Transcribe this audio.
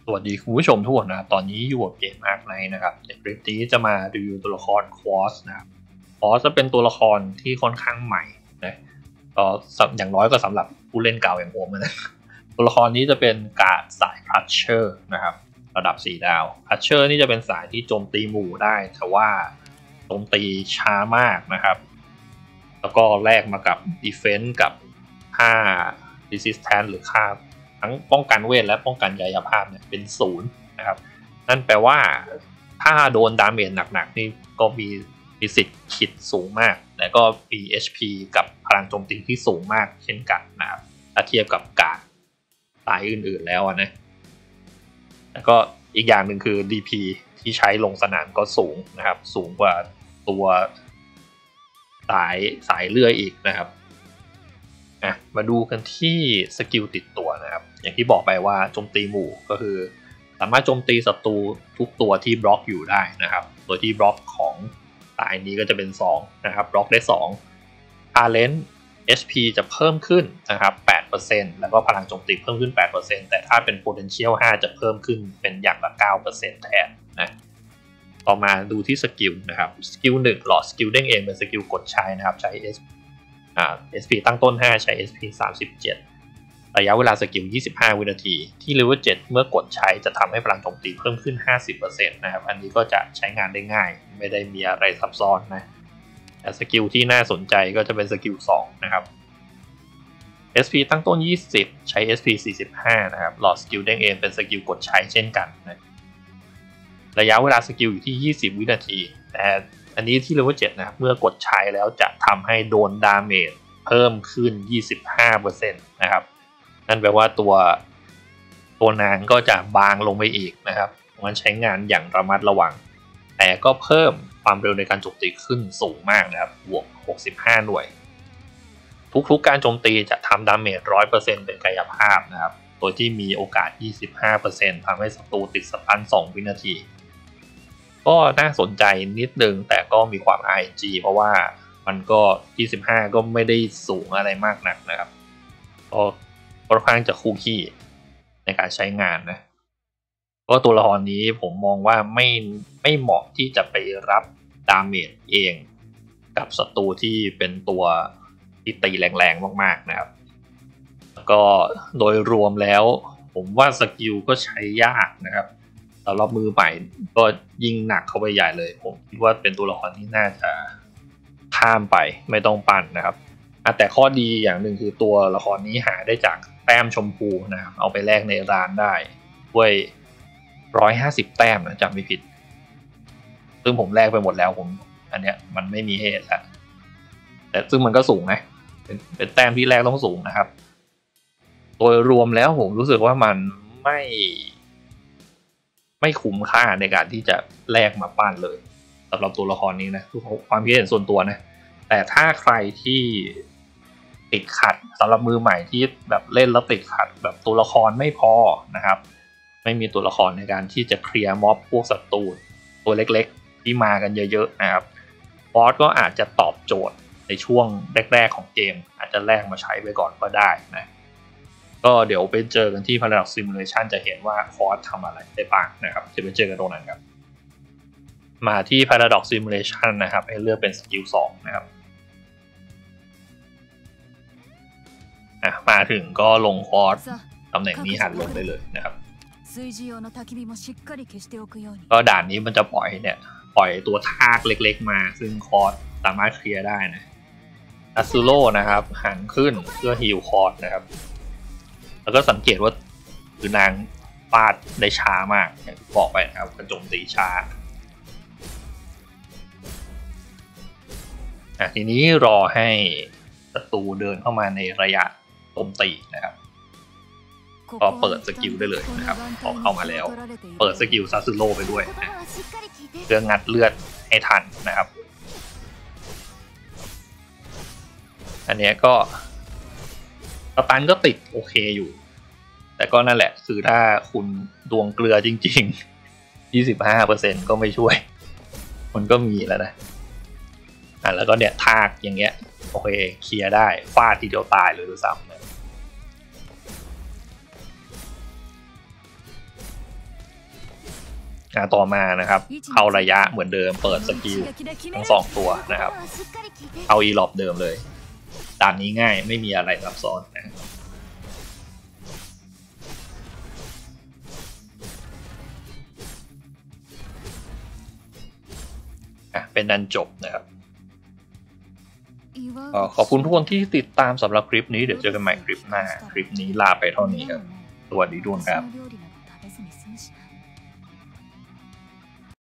สวัสดีคุณผู้ชมทุกคนนะครับตอนนี้อยู่กับเกมอาร์คไนท์นะครับในคลิปนี้จะมารีวิวตัวละครควอสนะครับควอสจะเป็นตัวละครที่ค่อนข้างใหม่นะก็อย่างน้อยก็สำหรับผู้เล่นเก่าอย่างผมนะตัวละครนี้จะเป็นการ์ดสายพัชเชอร์นะครับระดับ4 ดาวพัชเชอร์นี่จะเป็นสายที่โจมตีหมู่ได้แต่ว่าโจมตีช้ามากนะครับแล้วก็แลกมากับ Defense กับค่า Resistance หรือค่าทั้งป้องกันเวทและป้องกันกายภาพเนี่ยเป็น0นะครับนั่นแปลว่าถ้าโดนดาเมจหนักๆนี่ก็มีสิทธิ์คิดสูงมากแต่ก็มี HP กับพลังโจมตีที่สูงมากเช่นกันนะครับถ้าเทียบกับการ์ดสายอื่นๆแล้วนะแล้วก็อีกอย่างหนึ่งคือ DP ที่ใช้ลงสนามก็สูงนะครับสูงกว่าตัวสายเลื่อยอีกนะครับมาดูกันที่สกิลติดตัวนะครับอย่างที่บอกไปว่าโจมตีหมู่ก็คือสามารถโจมตีศัตรูทุกตัวที่บล็อกอยู่ได้นะครับโดยที่บล็อกของสายนี้ก็จะเป็น2นะครับบล็อกได้2 Talent HP จะเพิ่มขึ้นนะครับ 8% แล้วก็พลังโจมตีเพิ่มขึ้น 8% แต่ถ้าเป็น Potential 5 จะเพิ่มขึ้นเป็นอย่างละ 9% แทนนะต่อมาดูที่สกิลนะครับสกิล1หลอดสกิลเด้งเองเป็นสกิลกดใช้นะครับใช้SP ตั้งต้น5ใช้ SP 37ระยะเวลาสกิล25วินาทีที่เลเวล7เมื่อกดใช้จะทำให้พลังโจมตีเพิ่มขึ้น 50% นะครับอันนี้ก็จะใช้งานได้ง่ายไม่ได้มีอะไรซับซ้อนนะแต่สกิลที่น่าสนใจก็จะเป็นสกิล2นะครับ SP ตั้งต้น20ใช้ SP 45นะครับหลอดสกิลเด้งเองเป็นสกิลกดใช้เช่นกันนะระยะเวลาสกิลอยู่ที่20วินาทีแต่อันนี้ที่เลเวล7นะครับเมื่อกดใช้แล้วจะทำให้โดนดาเมจเพิ่มขึ้น 25% นะครับนั่นแปลว่าตัวนางก็จะบางลงไปอีกนะครับมันใช้งานอย่างระมัดระวังแต่ก็เพิ่มความเร็วในการโจมตีขึ้นสูงมากนะครับบวก65หน่วยทุกๆการโจมตีจะทำดาเมจ 100% เป็นกายภาพนะครับโดยที่มีโอกาส 25% ทำให้ศัตรูติดสตัน2วินาทีก็น่าสนใจนิดนึงแต่ก็มีความ RNG เพราะว่ามันก็25ก็ไม่ได้สูงอะไรมากนักนะครับก็ค่อนข้างจะคู่ขี้ในการใช้งานนะก็ตัวละครนี้ผมมองว่าไม่เหมาะที่จะไปรับดาเมจเองกับศัตรูที่เป็นตัวที่ตีแรงๆมากๆนะครับก็โดยรวมแล้วผมว่าสกิลก็ใช้ยากนะครับสำหรับมือใหม่ก็ยิ่งหนักเข้าไปใหญ่เลยผมคิดว่าเป็นตัวละครที่น่าจะข้ามไปไม่ต้องปั่นนะครับแต่ข้อดีอย่างหนึ่งคือตัวละครนี้หาได้จากแต้มชมพูนะครับเอาไปแลกในร้านได้ด้วย150แต้มนะจำไม่ผิดซึ่งผมแลกไปหมดแล้วอันเนี้ยมันไม่มีเหตุแล้วแต่ซึ่งมันก็สูงนะเป็นแต้มที่แรกต้องสูงนะครับโดยรวมแล้วผมรู้สึกว่ามันไม่คุ้มค่าในการที่จะแลกมาปั้นเลยสำหรับตัวละครนี้นะความคิดเห็นส่วนตัวนะแต่ถ้าใครที่ติดขัดสำหรับมือใหม่ที่แบบเล่นแล้วติดขัดแบบตัวละครไม่พอนะครับไม่มีตัวละครในการที่จะเคลียร์ม็อบพวกศัตรูตัวเล็กๆที่มากันเยอะๆนะครับบอสก็อาจจะตอบโจทย์ในช่วงแรกๆของเกมอาจจะแลกมาใช้ไปก่อนก็ได้นะก็เดี๋ยวไปเจอกันที่ Paradox Simulation จะเห็นว่าคอร์สทำอะไรได้บ้างนะครับจะไปเจอกันตรงนั้นครับมาที่ Paradox Simulation นะครับให้เลือกเป็นสกิล2นะครับมาถึงก็ลงคอร์สตำแหน่งนี้หันลงได้เลยนะครับก็ด่านนี้มันจะปล่อยตัวทากเล็กๆมาซึ่งคอร์สสามารถเคลียร์ได้นะอัซูโร่นะครับหันขึ้นเพื่อฮีลคอร์สนะครับแล้วก็สังเกตว่าคือนางฟาดได้ช้ามากอย่างที่บอกไปนะครับกระโจมตีช้าทีนี้รอให้ศัตรูเดินเข้ามาในระยะโจมตีนะครับก็เปิดสกิลได้เลยนะครับพอเข้ามาแล้วเปิดสกิลซาซึโร่ไปด้วยนะเพื่องัดเลือดให้ทันนะครับอันนี้ก็สตันก็ติดโอเคอยู่แต่ก็นั่นแหละคือถ้าคุณดวงเกลือจริงๆ 25% ก็ไม่ช่วยมันก็มีแล้วนะแล้วก็เนี่ยทากอย่างเงี้ยโอเคเคลียร์ได้ฟาดทีเดียวตายเลยด้วยซ้ำต่อมานะครับเข้าระยะเหมือนเดิมเปิดสกิลทั้ง2ตัวนะครับเอาอีล็อบเดิมเลยด่านนี้ง่ายไม่มีอะไรซับซ้อนนะเป็นดันจบนะครับขอบคุณทุกคนที่ติดตามสำหรับคลิปนี้เดี๋ยวเจอกันใหม่คลิปหน้าคลิปนี้ลาไปเท่านี้ครับสวัสดีทุกคนครับ